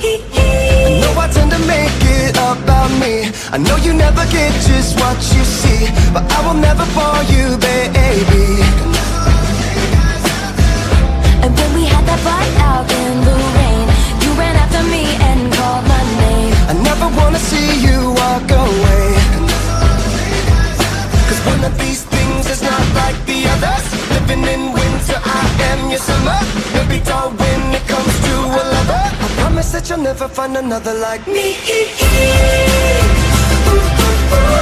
I know I tend to make it about me. I know you never get just what you see, but I will never bore you, baby. And when we had that fight out in the rain, you ran after me and called my name. I never wanna see you walk away, 'cause one of these things is not like the others. Living in winter, I am your summer. Maybe tall when it comes to a lover. I promise that you'll never find another like me. Ooh, ooh, ooh.